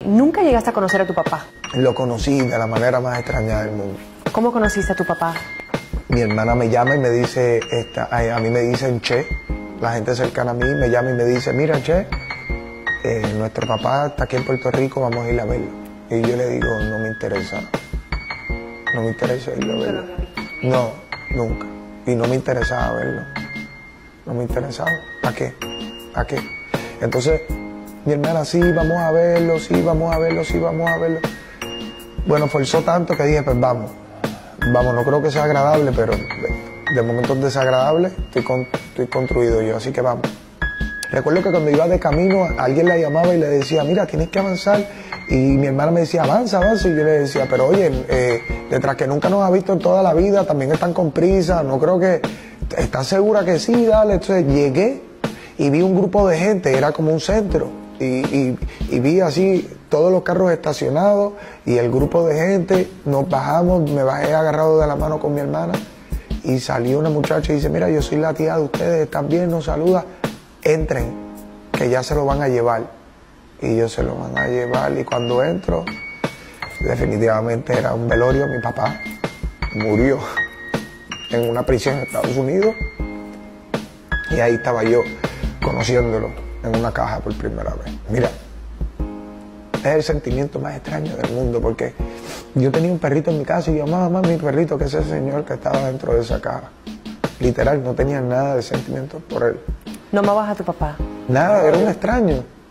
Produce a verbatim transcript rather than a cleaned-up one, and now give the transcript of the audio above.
¿Nunca llegaste a conocer a tu papá? Lo conocí de la manera más extraña del mundo. ¿Cómo conociste a tu papá? Mi hermana me llama y me dice, esta, a mí me dicen Che, la gente cercana a mí me llama y me dice, mira Che, eh, nuestro papá está aquí en Puerto Rico, vamos a ir a verlo. Y yo le digo, no me interesa, no me interesa ir a verlo. No, nunca. Y no me interesaba verlo, no me interesaba. ¿A qué? ¿A qué? Entonces, mi hermana, sí, vamos a verlo, sí, vamos a verlo, sí, vamos a verlo. Bueno, forzó tanto que dije, pues vamos. Vamos, no creo que sea agradable, pero de, de momentos desagradables estoy, con, estoy construido yo, así que vamos. Recuerdo que cuando iba de camino, alguien la llamaba y le decía, mira, tienes que avanzar. Y mi hermana me decía, avanza, avanza. Y yo le decía, pero oye, eh, detrás que nunca nos ha visto en toda la vida, también están con prisa, no creo que... ¿Estás segura que sí? Dale. Entonces llegué y vi un grupo de gente, era como un centro. Y, y, y vi así todos los carros estacionados y el grupo de gente, nos bajamos, me bajé agarrado de la mano con mi hermana y salió una muchacha y dice, mira, yo soy la tía de ustedes, también nos saluda, entren, que ya se lo van a llevar. Y ellos se lo van a llevar y cuando entro, definitivamente era un velorio, mi papá murió en una prisión en Estados Unidos y ahí estaba yo conociéndolo en una caja por primera vez. Mira, es el sentimiento más extraño del mundo porque yo tenía un perrito en mi casa y yo, mamá, mi perrito, que es ese señor que estaba dentro de esa caja. Literal, no tenía nada de sentimiento por él. ¿No amabas a tu papá? Nada, era un extraño.